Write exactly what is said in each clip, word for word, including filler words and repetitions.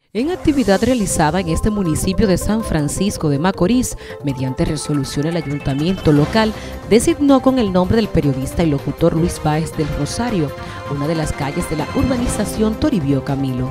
En actividad realizada en este municipio de San Francisco de Macorís, mediante resolución el ayuntamiento local designó con el nombre del periodista y locutor Luis Báez del Rosario, una de las calles de la urbanización Toribio Camilo.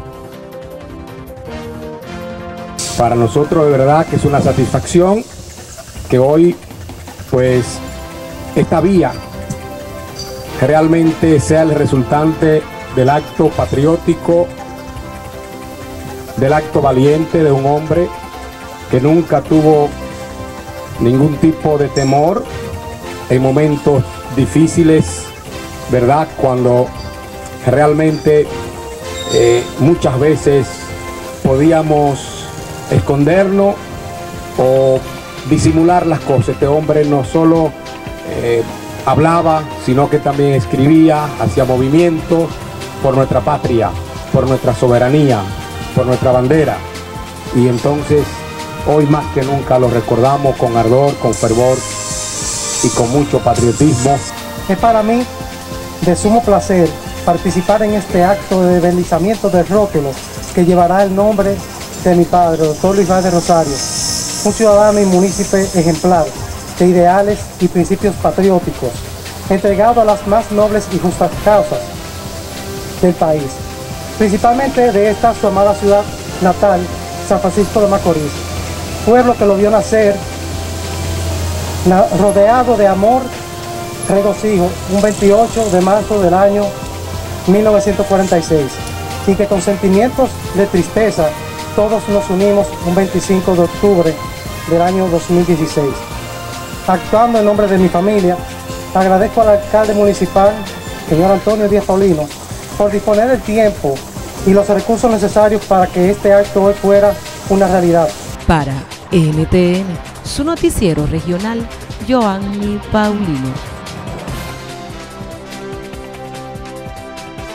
Para nosotros de verdad que es una satisfacción que hoy pues esta vía realmente sea el resultante del acto patriótico, del acto valiente de un hombre que nunca tuvo ningún tipo de temor en momentos difíciles, ¿verdad? Cuando realmente eh, muchas veces podíamos escondernos o disimular las cosas. Este hombre no solo eh, hablaba, sino que también escribía, hacía movimientos por nuestra patria, por nuestra soberanía, por nuestra bandera, y entonces hoy más que nunca lo recordamos con ardor, con fervor y con mucho patriotismo. Es para mí de sumo placer participar en este acto de deslizamiento del rótulo que llevará el nombre de mi padre, doctor Luis Báez de Rosario, un ciudadano y munícipe ejemplar de ideales y principios patrióticos, entregado a las más nobles y justas causas del país, principalmente de esta su amada ciudad natal, San Francisco de Macorís, pueblo que lo vio nacer rodeado de amor, regocijo, un veintiocho de marzo del año mil novecientos cuarenta y seis, y que con sentimientos de tristeza todos nos unimos un veinticinco de octubre del año dos mil dieciséis. Actuando en nombre de mi familia, agradezco al alcalde municipal, señor Antonio Díaz Paulino, por disponer del tiempo y los recursos necesarios para que este acto hoy fuera una realidad. Para N T N, su noticiero regional, Joanny Paulino.